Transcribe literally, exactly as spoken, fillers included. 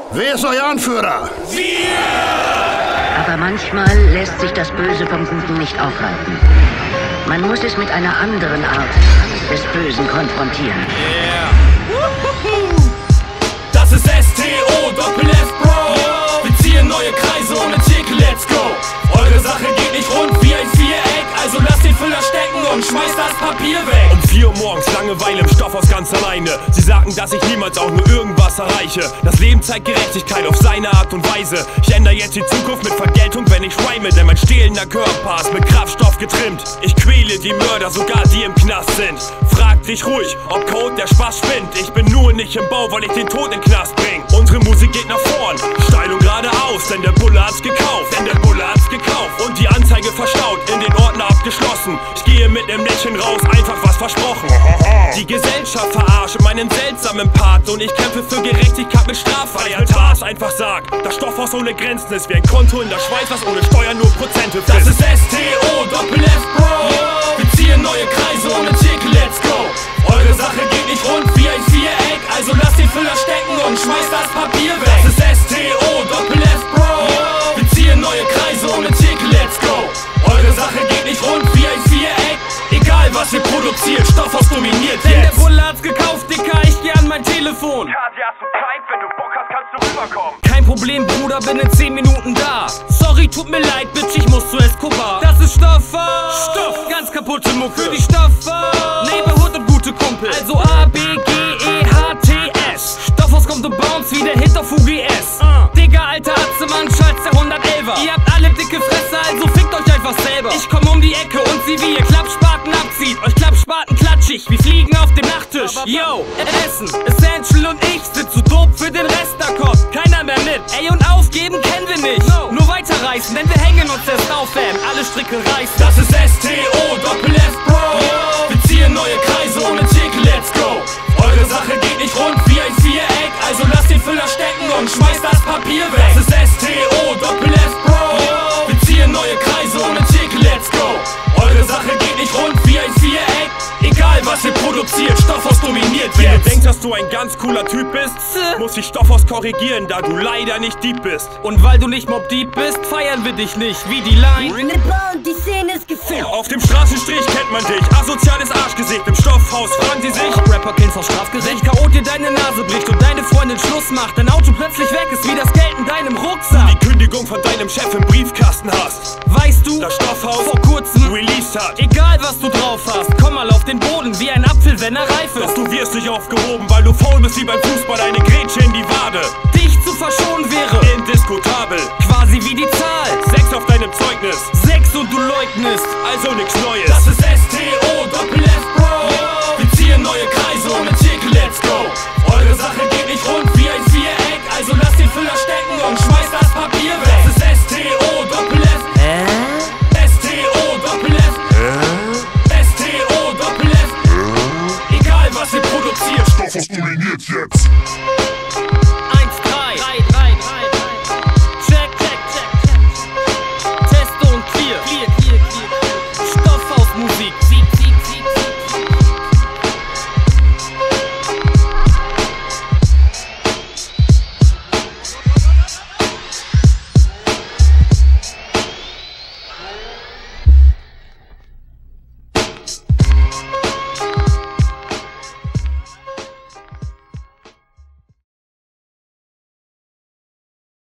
Wer ist euer Anführer? Wir! Aber manchmal lässt sich das Böse vom Guten nicht aufhalten. Man muss es mit einer anderen Art des Bösen konfrontieren. Yeah! Das ist S T O Doppel F, Bro! Wir ziehen neue Kreise ohne Tick, let's go! Eure Sache geht nicht rund wie ein Viereck, also lasst den Füller stecken und schmeißt das Papier weg. Um vier Uhr morgens Langeweile im Stoffhaus ganz alleine. Sie sagten, dass ich niemals auch nur irgendwas erreiche. Das Leben zeigt Gerechtigkeit auf seine Art und Weise. Ich ändere jetzt die Zukunft mit Vergeltung, wenn ich rhyme, denn mein stehlender Körper ist mit Kraftstoff getrimmt. Ich quäle die Mörder, sogar die im Knast sind. Frag dich ruhig, ob Code der Spaß spinnt. Ich bin nur nicht im Bau, weil ich den Tod in den Knast bring. Unsere Musik geht nach vorn, steil und geradeaus, denn der Bulle hat's gekauft, denn der Bulle hat's gekauft. Und die Anzeige verstaut, in den Ordner abgeschlossen. Ich gehe mit nem Lächeln raus, einfach was versprochen. Die Gesellschaft verarscht meinen seltsamen Part und ich kämpfe für Gerechtigkeit mit straffreier Tat. Einfach sag, das Stoffhaus ohne Grenzen ist wie ein Konto in der Schweiz, was ohne Steuern nur Prozente frisst. Das ist S T O Doppel F, Bro! Wir ziehen neue Kreise ohne Tick, let's go! Eure Sache geht nicht rund wie ein Viereck, also lasst den Füller stecken und schmeißt das Papier weg. Das ist S T O Doppel F, Bro! Wir ziehen neue Kreise ohne Tick, let's go! Eure Sache geht nicht rund wie ein Viereck, egal was ihr produziert, Stoffhaus dominiert Denn jetzt. der Bulle hat's gekauft, Dicker, ich geh an mein Telefon. Kati, hast du Zeit? Wenn du Bock hast, kannst du rüberkommen. Kein Problem, Bruder, bin in zehn Minuten da. Sorry, tut mir leid, Bitch, ich muss zu Escobar. Das ist Stoffhaus, Stoff, ganz kaputte Mucke. Für die Stoffhaus, Neighborhood und gute Kumpel. Also A, B, G, E, H, T, S. Stoffhaus kommt und bounce wie der Hit auf U G S. uh. Digga, alter Atzemann, schalt's der hundertelfer. Ihr habt alle dicke Fresse, also fickt euch einfach selber. Ich komm um die Ecke und sieh, wie ihr Klappspaten abzieht. Euch Klappspaten klatschig, wie Fliegen auf dem Nachttisch. Yo, Essen, Essential und ich sind zu dope für den Rest, da kommt keiner mehr mit. Ey, und aufgeben kennen wir nicht, nur weiterreißen, denn wir hängen uns erst auf, fam. Alle Stricke reißen. Das ist S T O Doppel F, Bro! Wir ziehen neue Kreise ohne Tick, let's go! Eure Sache geht nicht rund wie ein Viereck, also lasst den Füller stecken und schmeißt das Papier weg. Das ist S T O Doppel F, Bro! Wir ziehen neue Kreise ohne Tick, let's go! Eure Sache geht nicht rund wie ein Viereck, egal was ihr produziert, Stoffhaus dominiert Wenn jetzt. du denkst, dass du ein ganz cooler Typ bist, muss ich Stoffhaus korrigieren, da du leider nicht Dieb bist. Und weil du nicht Mob Deep bist, feiern wir dich nicht, wie die Line. Die Szene ist gefilmt. Auf dem Straßenstrich kennt man dich, asoziales Arschgesicht. Im Stoffhaus fragen sie sich, Ob Rapper-Kings auf Strafgericht K O dir deine Nase bricht und deine Freundin Schluss macht, dein Auto plötzlich weg ist wie das Geld in deinem Rucksack. die Kündigung von deinem Chef im Briefkasten hast. Weißt du, Das Stoffhaus vor kurzem released hat. egal was du drauf hast, komm mal auf den Boden wie ein Apfel, wenn er reif Doch ist. du wirst nicht aufgehoben, weil du faul bist wie beim Fußball, eine Grätsche in die Wade. Dich zu verschonen wäre Indiskutabel, quasi wie die Zahl Sex auf deinem Zeugnis, sechs und du leugnest. also nix Neues. Das ist S T O Doppel F, Bro! Wir ziehen neue Kreise ohne Tick, let's go! Eure Sache geht nicht rund wie ein Viereck, also lasst den Füller stecken und schmeißt das Papier weg. Das ist S T O Doppel F. S T O Doppel F. S T O Doppel F. Egal was ihr produziert, Stoffhaus dominiert jetzt.